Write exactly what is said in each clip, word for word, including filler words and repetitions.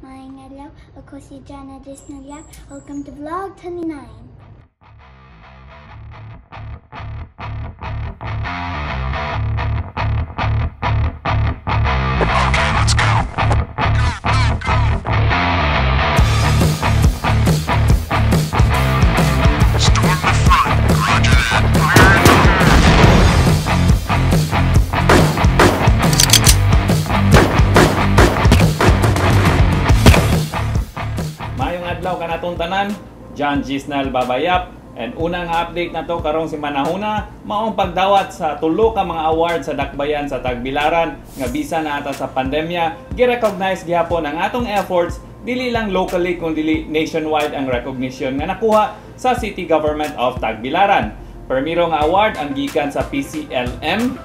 Maayong adlaw, ako si Jana Disnalia. Welcome to Vlog twenty-nine. Adlaw kanatong tanan, John Gisnal Babayap, and unang update na to karong si manahuna maong pagdawat sa tulo ka mga award sa dakbayan sa Tagbilaran nga bisan na ata sa pandemya, gi-recognize gihapon ang atong efforts dili lang locally kundi nationwide ang recognition nga nakuha sa City Government of Tagbilaran. Permiro nga award ang gikan sa P C L M.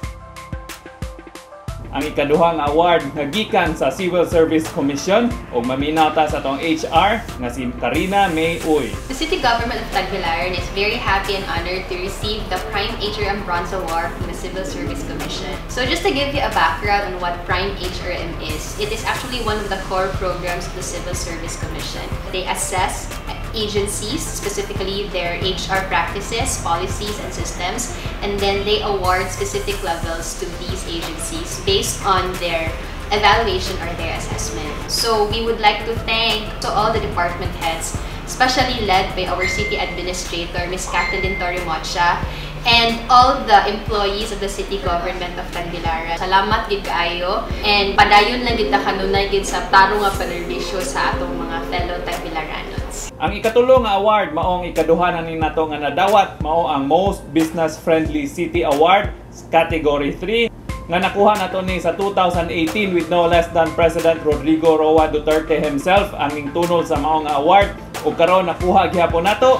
Ang ikaduhang award nga gikan sa Civil Service Commission o maminata sa atong H R nga si Karina May Uy. The City Government of Tagbilaran is very happy and honored to receive the Prime H R M Bronze Award from the Civil Service Commission. So just to give you a background on what Prime H R M is, it is actually one of the core programs of the Civil Service Commission. They assess agencies, specifically their H R practices, policies, and systems, and then they award specific levels to these agencies based on their evaluation or their assessment. So we would like to thank to all the department heads, especially led by our City Administrator, Miz Kathleen Torimocha, and all the employees of the City Government of Tagbilaran. Salamat gid kaayo, and padayon lang gid ta kanunay gid sa tarong nga panerbisyo sa atong mga fellow Tagbilaranons. Ang ikatulo nga award maong ikaduhanan ni nato nga nadawat mao ang Most Business Friendly City Award Category three nga nakuha nato ni sa two thousand eighteen with no less than President Rodrigo Roa Duterte himself ang tunol sa maong award ug karon nakuha gihapon nato.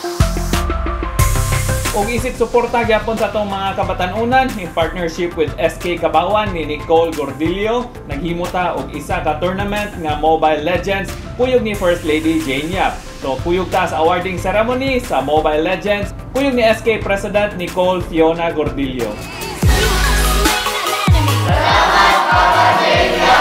Og isip suporta gyapon sa atong mga kabatanunan in partnership with S K Kabawan ni Nicole Gordillo, naghimuta og isa ka tournament nga Mobile Legends kuyog ni First Lady Jane Yap. So kuyog ta sa awarding ceremony sa Mobile Legends kuyog ni S K President Nicole Fiona Gordillo. Salamat Papa Jane Yap.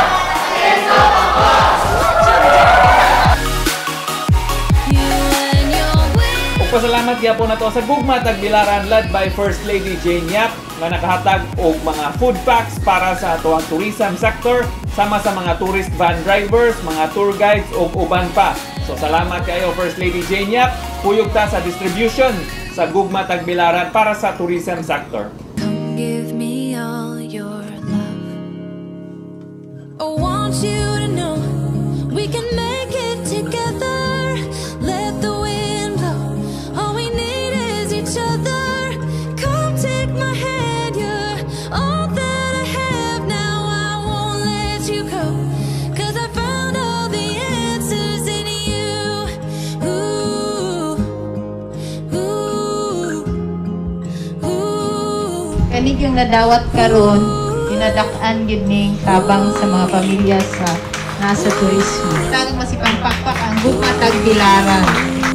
Pasalamat gyapon nato sa Gugma Tagbilaran led by First Lady Jane Yap nga nakahatag og mga food packs para sa atoang tourism sector sama sa mga tourist van drivers, mga tour guides ug uban pa. So salamat kayo First Lady Jane Yap. Kuyog ta sa distribution sa Gugma Tagbilaran para sa tourism sector. Come give me all your love. I want you to know we can make it together. Let the wind blow. All we need is each other. Come take my hand. You're all that I have now. I won't let you go. Cause I found all the answers in you. Ooh, ooh, ooh. Kanig yung nadawat karon, inadak-an yun ning tabang sa mga pamilya sa nasa turismo. Tagang masipang pakpak ang Gugma Tagbilaran.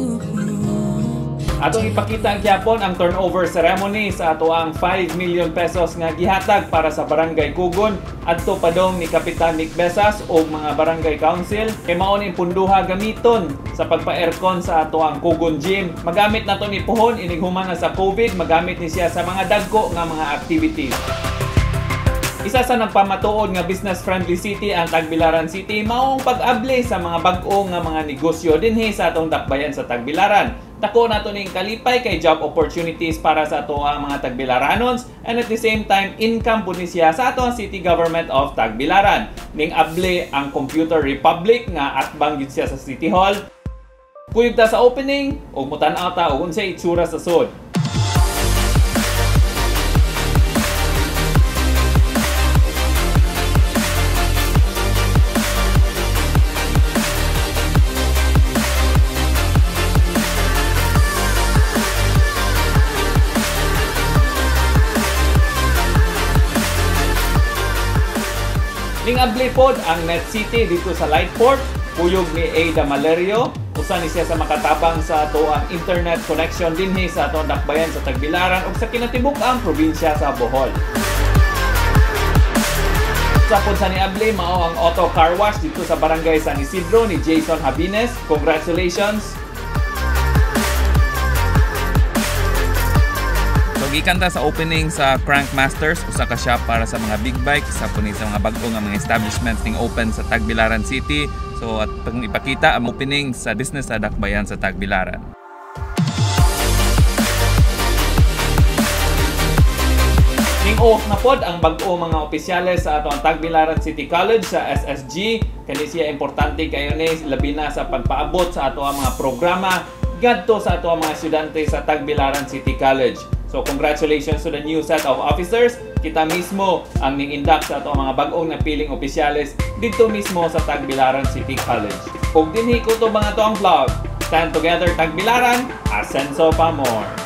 Atong ipakita ang gyapon ang turnover ceremony sa atoang five million pesos nga gihatag para sa Barangay Kugon adto padong ni Kapitan Nick Besas o mga Barangay Council kay mao ning punduha gamiton sa pagpa-aircon sa atoang Kugon Gym. Magamit nato ni puhon inig human na sa COVID, magamit ni siya sa mga dagko nga mga activities. Isa sa nagpamatuod nga business-friendly city ang Tagbilaran City maong pag-abli sa mga bag-o nga mga negosyo dinhi sa atong dakbayan sa Tagbilaran. Dako nato ning kalipay kay job opportunities para sa ato ang mga Tagbilaranons and at the same time income po ni siya sa ato ang City Government of Tagbilaran. Ning abli ang Computer Republic nga atbang gid siya sa City Hall. Kuyog ta sa opening ug mutan-aw ta og unsay itsura sa sud. Ning abli pod ang Net City dito sa Lightport, kuyog ni Ada Malerio, usa ni siya sa makatabang sa ato ang internet connection dinhi sa atong dakbayan sa Tagbilaran ug sa kinatibuk-ang probinsya sa Bohol. Sa punsa ni Able, mao ang auto car wash dito sa barangay San Isidro ni Jason Habines. Congratulations! So, gikan ta sa opening sa Crank Masters, usa ka shop para sa mga big bike, isa po ni sa mga bag-o nga mga establishments ning open sa Tagbilaran City. So, at pang ipakita ang opening sa business sa Dakbayan sa Tagbilaran. Ning off na pod ang bag-o mga opisyales sa atong Tagbilaran City College sa S S G. Kani siya importante kayo ni labi na sa pagpaabot sa ato mga programa ngadto sa ato mga estudyante sa Tagbilaran City College. So congratulations to the new set of officers. Kita mismo ang ning-induct sa ato mga bag-ong napiling opisyales dito mismo sa Tagbilaran City College. Ug dinhi ko to mga to ang vlog. Stand together Tagbilaran, asenso pa more.